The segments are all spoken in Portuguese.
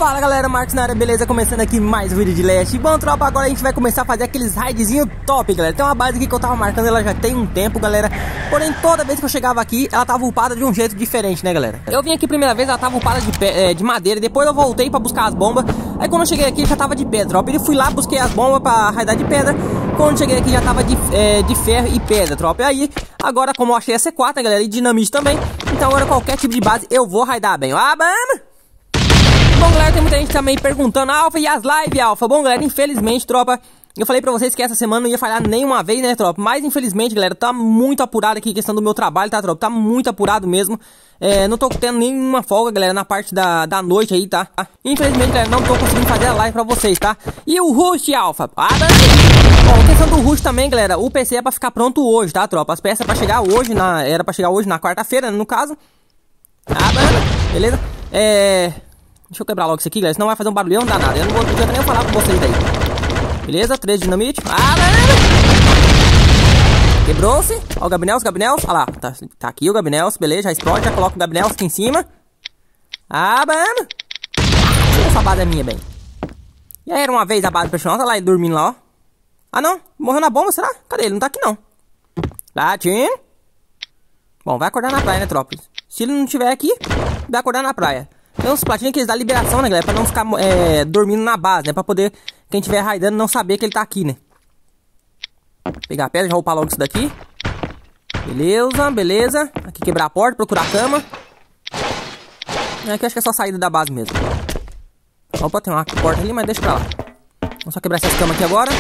Fala galera, Marcos na área, beleza? Começando aqui mais um vídeo de Leste. Bom, tropa, agora a gente vai começar a fazer aqueles raidzinho top, galera. Tem uma base aqui que eu tava marcando, ela já tem um tempo, galera. Porém, toda vez que eu chegava aqui, ela tava upada de um jeito diferente, né, galera? Eu vim aqui a primeira vez, ela tava upada de madeira. Depois eu voltei pra buscar as bombas. Aí quando eu cheguei aqui, já tava de pedra, tropa. E fui lá, busquei as bombas pra raidar de pedra. Quando eu cheguei aqui, já tava de ferro e pedra, tropa. E aí, agora como eu achei a C4, né, galera, e dinamite também, então agora qualquer tipo de base eu vou raidar bem. Ah, vamos! Bom, galera, tem muita gente também perguntando, Alfa, e as lives, Alfa? Bom, galera, infelizmente, tropa, eu falei pra vocês que essa semana não ia falhar nenhuma vez, né, tropa? Mas, infelizmente, galera, tá muito apurado aqui a questão do meu trabalho, tá, tropa? Tá muito apurado mesmo. Não tô tendo nenhuma folga, galera, na parte da noite aí, tá? Infelizmente, galera, não tô conseguindo fazer a live pra vocês, tá? E o Rush, Alfa? Bom, questão do Rush também, galera, o PC é pra ficar pronto hoje, tá, tropa? As peças é pra chegar hoje, era pra chegar hoje na quarta-feira, né, no caso. Beleza? Deixa eu quebrar logo isso aqui, galera, senão vai fazer um barulhão danado. Eu não vou adianta nem falar com vocês aí. Beleza, 3 dinamite. Quebrou-se. Ó o Gabinels. Olha lá, tá aqui o Gabinels, beleza, já explode, já coloca o Gabinels aqui em cima. Mano. Essa base é minha, bem. E aí, era uma vez a base personal, tá lá ele dormindo lá, ó. Ah, não, morreu na bomba, será? Cadê ele? Não tá aqui, não. Latinho. Bom, vai acordar na praia, né, tropa? Se ele não estiver aqui, vai acordar na praia. Tem uns platinhos que eles dão liberação, né, galera? Pra não ficar dormindo na base, né? Pra poder, quem estiver raidando, não saber que ele tá aqui, né? Pegar a pedra, já upar logo isso daqui. Beleza. Aqui quebrar a porta, procurar a cama. Aqui acho que é só a saída da base mesmo. Opa, tem uma porta ali, mas deixa pra lá. Vamos só quebrar essas camas aqui agora.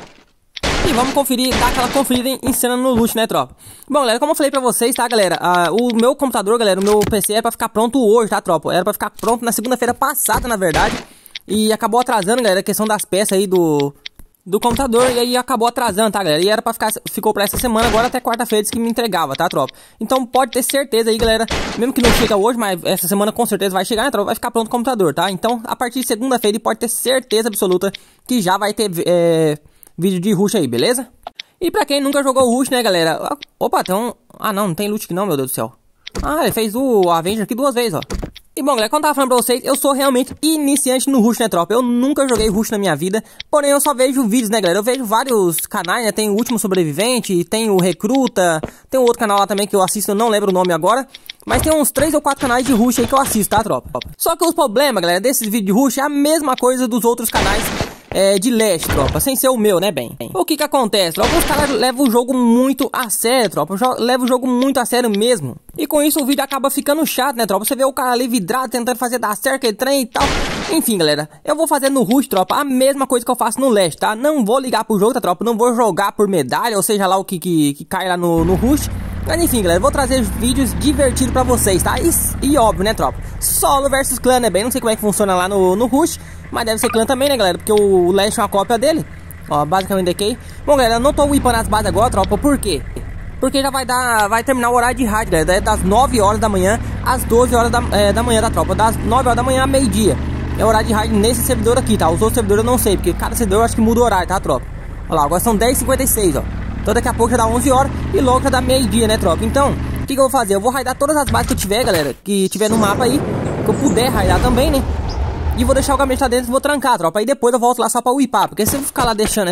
E vamos conferir, dar aquela conferida em cena no loot, né, tropa? Bom, galera, como eu falei pra vocês, tá, galera? O meu computador, galera, o meu PC é pra ficar pronto hoje, tá, tropa? Era pra ficar pronto na segunda-feira passada, na verdade. E acabou atrasando, galera, a questão das peças aí do computador. E aí acabou atrasando, tá, galera? E era pra ficou pra essa semana, agora até quarta-feira disse que me entregava, tá, tropa? Então pode ter certeza aí, galera, mesmo que não chega hoje, mas essa semana com certeza vai chegar, né, tropa? Vai ficar pronto o computador, tá? Então, a partir de segunda-feira, pode ter certeza absoluta que já vai ter vídeo de Rush aí, beleza? E pra quem nunca jogou o Rush, né, galera? Opa, tem um... Ah, não tem loot aqui não, meu Deus do céu. Ah, ele fez o Avenger aqui 2 vezes, ó. E bom, galera, como eu tava falando pra vocês, eu sou realmente iniciante no Rush, né, tropa? Eu nunca joguei Rush na minha vida, porém eu só vejo vídeos, né, galera? Eu vejo vários canais, né? Tem o Último Sobrevivente, tem o Recruta, tem um outro canal lá também que eu assisto, eu não lembro o nome agora. Mas tem uns 3 ou 4 canais de Rush aí que eu assisto, tá, tropa? Só que os problemas, galera, desses vídeos de Rush é a mesma coisa dos outros canais de Leste, tropa, sem ser o meu, né, bem? O que acontece, tropa? Os caras levam o jogo muito a sério, tropa, levam o jogo muito a sério mesmo. E com isso o vídeo acaba ficando chato, né, tropa? Você vê o cara ali vidrado, tentando fazer dar certo, aquele trem e tal. Enfim, galera, eu vou fazer no Rush, tropa, a mesma coisa que eu faço no Leste, tá? Não vou ligar pro jogo, tá, tropa? Não vou jogar por medalha, ou seja lá o que cai lá no Rush. Mas enfim, galera, eu vou trazer vídeos divertidos pra vocês, tá? E óbvio, né, tropa? Solo versus clã, né, bem? Não sei como é que funciona lá no Rush, mas deve ser clã também, né, galera? Porque o Leste é uma cópia dele. Ó, basicamente DK. Bom, galera, eu não tô whipando as bases agora, tropa. Por quê? Porque já vai terminar o horário de raid, galera. É das 9 horas da manhã às 12 horas da manhã da tropa. Das 9 horas da manhã a meio-dia. É o horário de raid nesse servidor aqui, tá? Os outros servidores eu não sei, porque cada servidor eu acho que muda o horário, tá, tropa? Olha lá, agora são 10h56, ó. Então daqui a pouco já dá 11 horas e logo já dá meio-dia, né, tropa? Então, o que eu vou fazer? Eu vou raidar todas as bases que eu tiver, galera, que tiver no mapa aí, que eu puder raidar também, né? E vou deixar o gabinete lá dentro e vou trancar, tropa. Aí depois eu volto lá só pra whipar, porque se eu ficar lá deixando,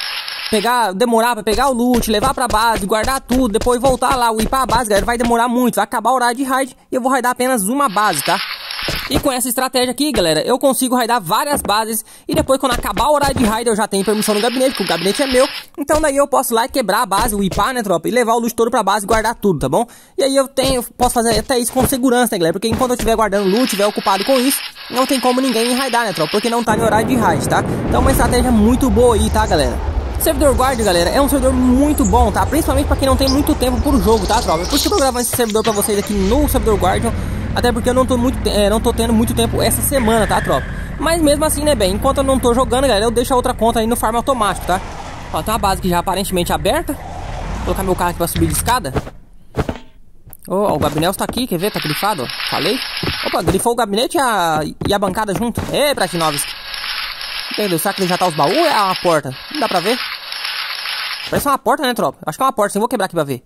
demorar pra pegar o loot, levar pra base, guardar tudo, depois voltar lá, whipar a base, galera, vai demorar muito, vai acabar o horário de raid e eu vou raidar apenas uma base, tá? E com essa estratégia aqui, galera, eu consigo raidar várias bases. E depois, quando acabar o horário de raid, eu já tenho permissão no gabinete, porque o gabinete é meu. Então daí eu posso ir lá e quebrar a base, whipar, né, tropa? E levar o loot todo pra base e guardar tudo, tá bom? E aí eu posso fazer até isso com segurança, né, galera? Porque enquanto eu estiver guardando loot, estiver ocupado com isso, não tem como ninguém me raidar, né, tropa? Porque não tá no horário de raid, tá? Então uma estratégia muito boa aí, tá, galera? Servidor Guardian, galera, é um servidor muito bom, tá? Principalmente pra quem não tem muito tempo pro jogo, tá, tropa? Por isso que eu tô gravando esse servidor pra vocês aqui no Servidor Guardian. Até porque eu não tô tendo muito tempo essa semana, tá, tropa? Mas mesmo assim, né, bem, enquanto eu não tô jogando, galera, eu deixo a outra conta aí no farm automático, tá? Ó, tem uma base que já aparentemente aberta. Vou colocar meu carro aqui pra subir de escada. Ó, o gabinete tá aqui, quer ver? Tá grifado, ó. Falei. Opa, grifou o gabinete e a bancada junto. Ei, Pratinovski. Entendeu? Será que ele já tá os baús ou é uma porta? Não dá pra ver. Parece uma porta, né, tropa? Acho que é uma porta, assim, vou quebrar aqui pra ver.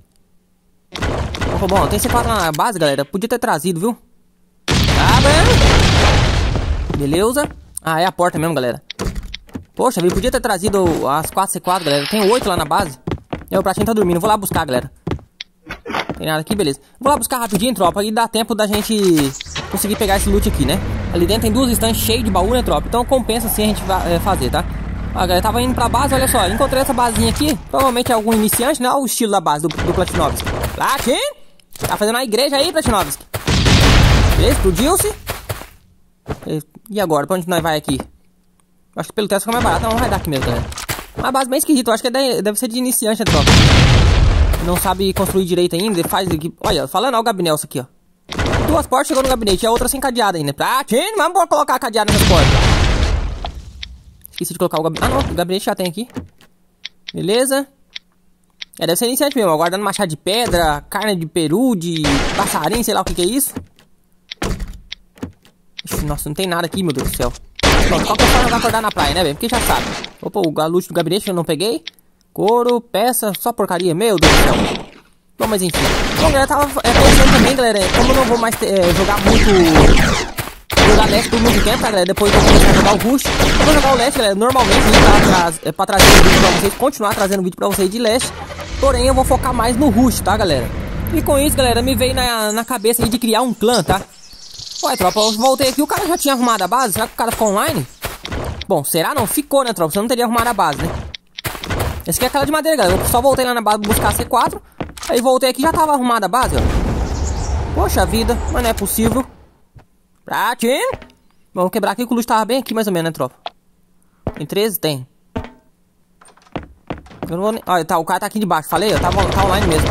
Bom, tem C4 na base, galera. Podia ter trazido, viu? Ah, Beleza. Ah, é a porta mesmo, galera. Poxa, ele podia ter trazido as 4C4, galera. Tem 8 lá na base. E o pratinho tá dormindo. Vou lá buscar, galera. Tem nada aqui, beleza. Vou lá buscar rapidinho, tropa. E dá tempo da gente conseguir pegar esse loot aqui, né? Ali dentro tem 2 estantes cheias de baú, né, tropa? Então compensa sim a gente fazer, tá? Ó, galera, tava indo pra base, olha só. Encontrei essa basinha aqui. Provavelmente é algum iniciante, né? Olha o estilo da base do Platinovski. Platin! Tá fazendo uma igreja aí, Platinovski. Beleza, explodiu-se. E agora? Pra onde nós vai aqui? Acho que pelo teto fica mais barato. Não, vai dar aqui mesmo, galera. Uma base bem esquisita. Eu acho que deve ser de iniciante, né, tropa? Não sabe construir direito ainda. Faz aqui. Olha, falando, ó, o gabinete aqui, ó. 2 portas chegou no gabinete. E a outra sem cadeada ainda. Platin! Vamos colocar a cadeada nessas portas. Esqueci de colocar o gabinete. Ah, não. O gabinete já tem aqui. Beleza. Deve ser iniciante mesmo. Aguardando machado de pedra, carne de peru, de passarinho, sei lá o que é isso. Ixi, nossa, não tem nada aqui, meu Deus do céu. Pronto, qualquer forma vai acordar na praia, né, velho? Porque já sabe. Opa, o loot do gabinete eu não peguei. Couro, peça, só porcaria. Meu Deus do céu. Bom, mas enfim. Bom, galera, tava pensando também, galera. Como eu não vou mais jogar muito... Jogar Leste por muito tempo, tá, galera? Depois eu vou começar a jogar o Rush. Eu vou jogar o Leste, galera. Normalmente pra trazer vídeo pra vocês. Continuar trazendo vídeo pra vocês de Leste. Porém, eu vou focar mais no Rush, tá, galera? E com isso, galera, me veio na cabeça aí de criar um clã, tá? Ué, tropa, eu voltei aqui, o cara já tinha arrumado a base? Será que o cara ficou online? Bom, será? Não, ficou, né, tropa? Você não teria arrumado a base, né? Esse aqui é aquela de madeira, galera. Eu só voltei lá na base buscar C4. Aí voltei aqui e já tava arrumada a base, ó. Poxa vida, mas não é possível. Pratinho. Vamos quebrar aqui, que o loot tava bem aqui, mais ou menos, né, tropa? Tem 13? Tem. Eu não vou nem... Olha, tá, o cara tá aqui debaixo, falei, ó, tá online mesmo.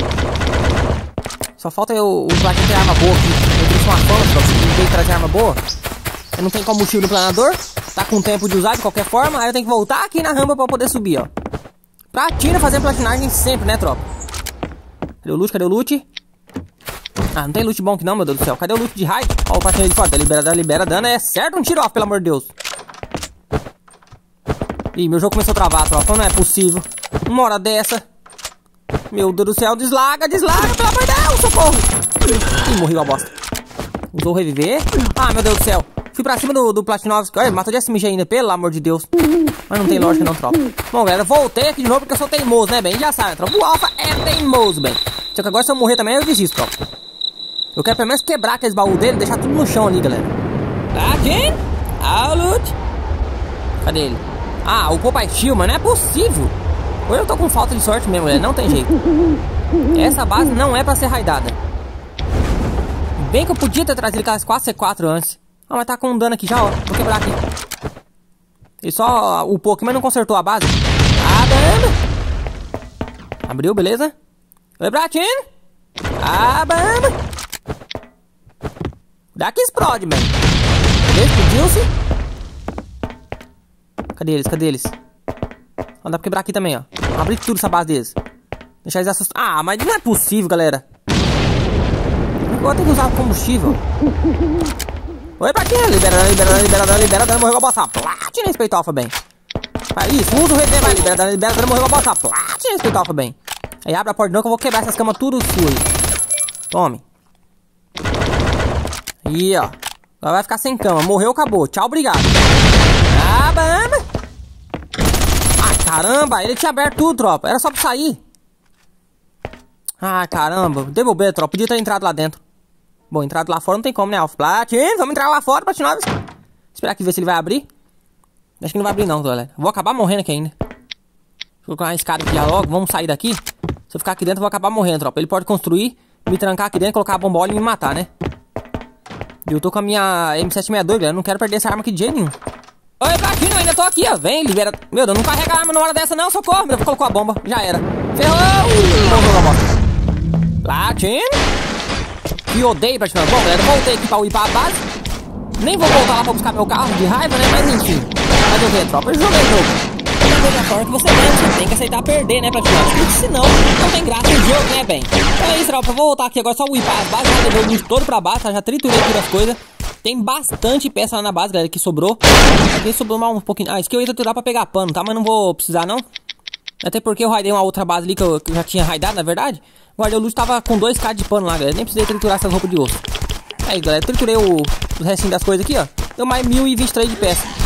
Só falta o Platinho ter arma boa aqui. Eu trouxe uma fama, tropa, se ele trazer arma boa. Eu não tenho combustível no planador. Tá com tempo de usar de qualquer forma. Aí eu tenho que voltar aqui na rampa pra poder subir, ó. Platina fazendo platinagem sempre, né, tropa? Cadê o loot? Cadê o loot? Ah, não tem loot bom aqui não, meu Deus do céu. Cadê o loot de raid? Ó, o platina de fora. Libera dano. É certo um tiro off, pelo amor de Deus. Ih, meu jogo começou a travar, tropa. Não é possível. Uma hora dessa. Meu Deus do céu. Deslaga, pelo amor de Deus. Socorro. Ih, morreu a bosta. Usou o reviver. Ah, meu Deus do céu. Fui pra cima do Platinovski. Olha, matou de SMG ainda, pelo amor de Deus. Mas não tem lógica não, tropa. Bom, galera, voltei aqui de novo porque eu sou teimoso, né, bem? Já sabe, tropa. O Alpha é teimoso, bem. Só que agora se eu morrer também eu desisto, tropa. Eu quero pelo menos quebrar aqueles baús dele e deixar tudo no chão ali, galera. Aqui. Ah, loot. Cadê ele? Ah, o Popeye Shield, mas não é possível. Ou eu tô com falta de sorte mesmo, galera. Não tem jeito. Essa base não é pra ser raidada. Bem que eu podia ter trazido aquelas 4C4 antes. Ah, mas tá com um dano aqui já, ó. Vou quebrar aqui. Ele só upou aqui, mas não consertou a base. Ah, bamba. Abriu, beleza? Oi, Bratinho. Ah, bamba. Daqui explode, man. Explodiu-se. Cadê eles? Ó, dá pra quebrar aqui também, ó. Abrir tudo essa base deles. Deixar eles assustados. Ah, mas não é possível, galera. Agora tem que usar combustível. Oi, Platina. Libera dano, morreu a bosta. Platina, respeitou Alpha bem. Isso, usa o rever, vai. Libera dano, morreu a bosta. Platina, respeitou Alpha bem. Aí abre a porta de novo que eu vou quebrar essas camas tudo suas. Tome. Aí, ó. Agora vai ficar sem cama. Morreu, acabou. Tchau, obrigado. Ah, bamba. Ai, caramba. Ele tinha aberto tudo, tropa. Era só pra sair. Ah, caramba. Devolver, tropa. Podia ter entrado lá dentro. Bom, entrado lá fora não tem como, né, Alpha? Platinho, vamos entrar lá fora, Platinovski. Esperar aqui ver se ele vai abrir. Acho que não vai abrir não, galera. Vou acabar morrendo aqui ainda. Vou colocar uma escada aqui já logo. Vamos sair daqui. Se eu ficar aqui dentro, eu vou acabar morrendo, tropa. Ele pode construir, me trancar aqui dentro, colocar a bombola e me matar, né? E eu tô com a minha M762, galera. Eu não quero perder essa arma aqui de jeito nenhum. Oi, Platinho, eu ainda tô aqui, ó. Vem, libera. Meu Deus, não carrega a arma na hora dessa, não. Socorro, meu. Colocou a bomba. Já era. Ferrou. Morreu a bosta. Platinho. Que odeio Platinum. Bom, galera, eu voltei aqui pra upar a base. Nem vou voltar lá pra buscar meu carro de raiva, né? Mas enfim. Fazer o que, tropa? Eu joguei o jogo. Da mesma forma que você ganha, você tem que aceitar perder, né, Platinum? Porque senão não tem graça no jogo, né, bem? Então é isso, tropa. Eu vou voltar aqui agora só upar as bases. Já levei o loot todo pra base, tá? Já triturei aqui as coisas. Tem bastante peça lá na base, galera, que sobrou. Aqui sobrou mais um pouquinho. Ah, isso aqui eu ia triturar pra pegar pano, tá? Mas não vou precisar, não. Até porque eu raidei uma outra base ali que eu já tinha raidado, na verdade. Guardei o loot, tava com 2k de pano lá, galera. Nem precisei triturar essas roupas de osso. Aí, galera, triturei o restinho das coisas aqui, ó. Deu mais 1023 de peça.